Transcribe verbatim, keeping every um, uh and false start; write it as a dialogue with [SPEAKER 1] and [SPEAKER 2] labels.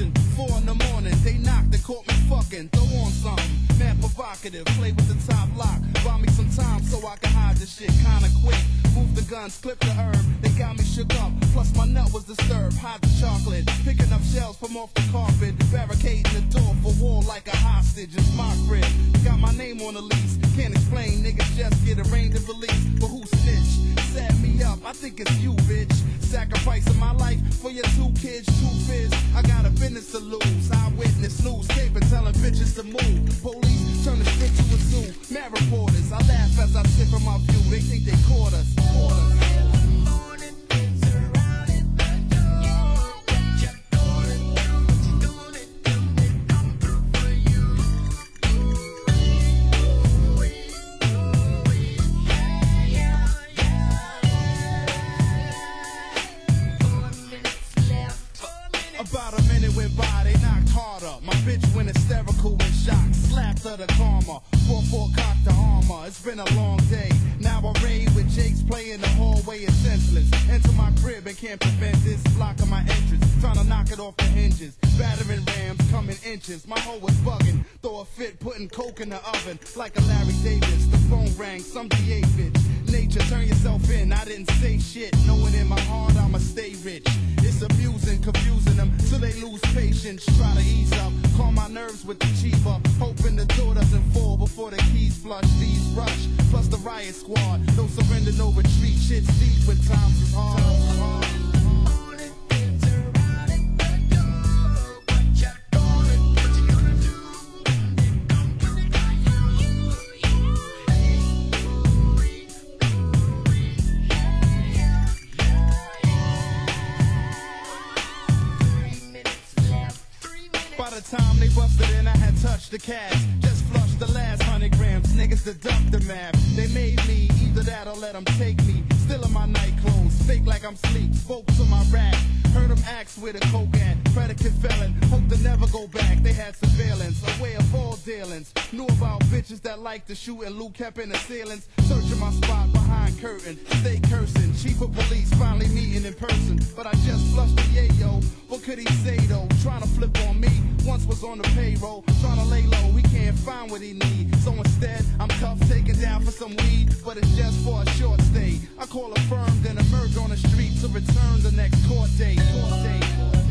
[SPEAKER 1] extortion. Four in the morning, they knocked and caught me fucking. Throw on something, mad provocative. Play with the top lock. Buy me some time so I can hide this shit kinda quick. Move the guns, clip the herb. They got me shook up. Plus my nut was disturbed. Hide the chocolate. Picking up shells from off the carpet. Barricading the door for war like a hostage. It's my crib. Got my name on the lease. Can't explain, niggas just get arraigned and released. But who snitched? Set me up. I think it's you, bitch. Sacrificing my life for your two kids, two fists. I got a business to lose. Eyewitness news, taping, telling bitches to move. Police turn the shit to a zoo. Mad reporters, I laugh as I sip from my view. They think they caught us. Caught us. About a minute went by, they knocked harder. My bitch went hysterical in shock. Slapped her the karma. four four cocked the armor. It's been a long day. Now I raid with Jake's playing the hallway is senseless. Enter my crib and can't prevent this. Blocking my entrance. Trying to knock it off the hinges. Battering rams coming inches. My hoe was bugging. Throw a fit putting coke in the oven. Like a Larry Davis. The phone rang. Some D A bitch. Nature, turn yourself in. I didn't say shit. Knowing in my heart I'ma stay rich. It's abusing, confusing them till they lose patience. Try to ease up, calm my nerves with the cheaper. Hoping the door doesn't fall before the keys flush. These rush, plus the riot squad. No surrender, no retreat. Shit's deep when times is hard. Times is hard. By the time they busted in, I had touched the cash. Just flushed the last hundred grams. Niggas deduct the math. They made me, either that or let them take me. Still in my night clothes, fake like I'm sleep. Spoke to my rap, heard them ask where the coke at. Predicate felon, hope to never go back. They had surveillance, a way of all dealings. Knew about bitches that like to shoot and loot kept in assailants. Searching my spot behind curtain, stay cursing. Chief of police finally meeting in person. But I just flushed the yayo. What could he say though? Trying to flip on me. Once was on the payroll, trying to lay low, he can't find what he need. So instead, I'm cuffed, taken down for some weed, but it's just for a short stay. I call a firm, then emerge on the street to return the next court date. Court date.